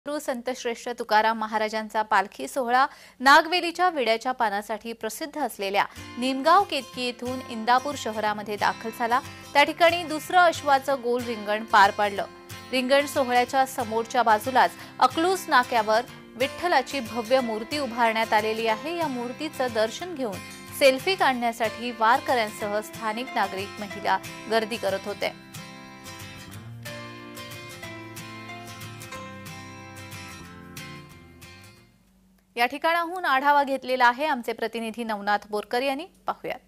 गुरु संत श्रेष्ठ तुकाराम महाराजांचा पालखी सोहळा नागवेलीच्या विड्याच्या पानासाठी प्रसिद्ध असलेल्या निमगाव केतकी येथून इंदापूर शहरामध्ये दाखल झाला। त्या ठिकाणी दुसरं अश्वाचं गोल रिंगण पार पडलं। रिंगण सोहळ्याच्या समोरच्या बाजूलाच अकलूज नाक्यावर विठ्ठलाची भव्य मूर्ती उभारण्यात आलेली आहे। या मूर्तीचं दर्शन घेऊन सेल्फी काढण्यासाठी वारकऱ्यांसह स्थानिक नागरिक महिला गर्दी करत होते। या ठिकाणाहून आढावा घेतलेला आहे आमचे प्रतिनिधी नवनाथ बोरकर यांनी। पाहूयात।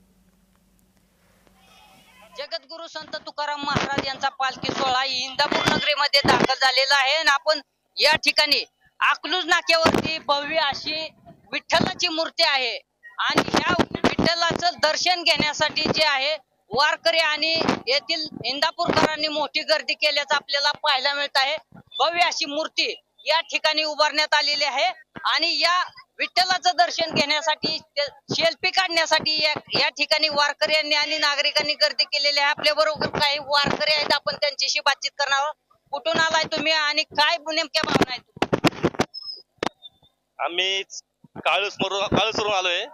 जगद्गुरु संत तुकाराम महाराज यांचा पालखी सोहळा इंदापूर नगरीमध्ये दाखल झालेला आहे आणि आपण या ठिकाणी अकलूज नाक्यावरती भव्य अशी विठ्ठलाची मूर्ती आहे आणि ह्या विठ्ठलाचं दर्शन घेण्यासाठी जे आहे वारकरी आणि येथील इंदापूरकरांनी मोठी गर्दी केल्याचं आपल्याला पाहायला मिळत आहे। भव्य अशी मूर्ती या ठिकाणी उभारण्यात आलेली आहे आणि या विठ्ठलाचं दर्शन घेण्यासाठी सेल्फी काढण्यासाठी या ठिकाणी वारकऱ्यांनी आणि नागरिकांनी गर्दी केलेली आहे। आपल्या बरोबर काही वारकरी आहेत, आपण त्यांच्याशी बातचीत करणार आहोत। कुठून आलाय तुम्ही आणि काय नेमक्या भावना आहेत? आम्ही काळूसवरून आलोय।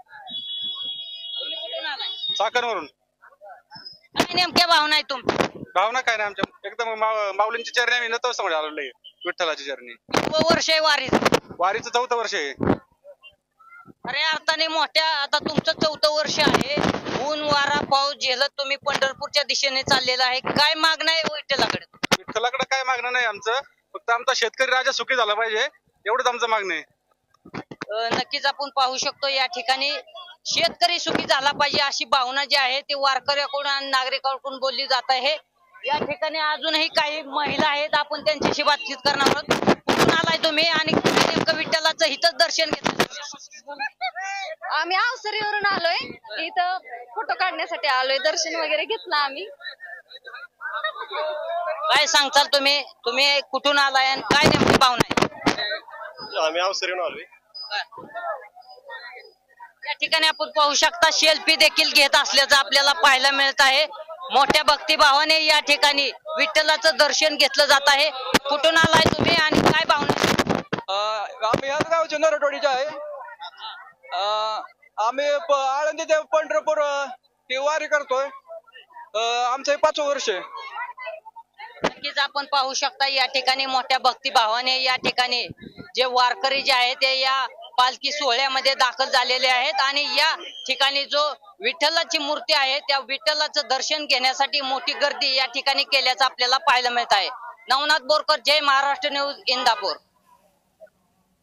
कुठून आलाय? साखरवरून। काय नेमक्या भावना आहेत तुमच्या? भावना काय नाही, आमच्या एकदम माऊलींची चरणी आम्ही नतमस्तक आलोय। विठ्ठलाची चरणी। किती वर्ष आहे वारीचं 4थं वर्ष आहे। अरे अर्थाने मोठ्या आता तुमचं 4थं वर्ष आहे। ऊन वारा पाऊस झेलत तुम्ही पंढरपूरच्या दिशेने चाललेला आहे। काय मागणं आहे विठ्ठलाकडे? विठ्ठलाकडे काय मागणं नाही आमचं, फक्त आमचा शेतकरी राजा सुखी झाला पाहिजे एवढंच आमचं मागणं आहे। नक्कीच आपण पाहू शकतो या ठिकाणी शेतकरी सुखी झाला पाहिजे अशी भावना जी आहे ती वारकऱ्याकडून आणि नागरिकांकडून बोलली जात आहे। या ठिकाणी अजूनही काही महिला आहेत, आपण त्यांच्याशी बातचीत करणार आहोत। कुठून आलाय तुम्ही आणि नेमकं विठ्ठलाचं इथंच दर्शन घेतलं? आम्ही अवसरीवरून आलोय, इथं फोटो काढण्यासाठी आलोय, दर्शन वगैरे घेतलं आम्ही। काय सांगताल तुम्ही? तुम्ही कुठून आलाय आणि काय नेमकी भावना आहे? आम्ही अवसरीवरून आलोय। या ठिकाणी आपण पाहू शकता सेल्फी देखील घेत असल्याचं आपल्याला पाहायला मिळत आहे। मोठ्या भक्तिभावाने या ठिकाणी विठ्ठलाचं दर्शन घेतलं जात आहे। कुठून आलाय तुम्ही आणि काय भावना? आम्ही याच गावचे नरटवाडीचे आहे। आम्ही आळंदी ते पंढरपूर ही वारी करतोय। आमचं 5वं वर्ष आहे। नक्कीच आपण पाहू शकता या ठिकाणी मोठ्या भक्तिभावाने या ठिकाणी जे वारकरी जे आहेत ते या पालखी सोहळ्यामध्ये दाखल झालेले आहेत आणि या ठिकाणी जो विठ्ठलाची मूर्ती आहे त्या विठ्ठलाचं दर्शन घेण्यासाठी मोठी गर्दी या ठिकाणी केल्याचं आपल्याला पाहायला मिळत आहे। नवनाथ बोरकर, जय महाराष्ट्र न्यूज, इंदापूर।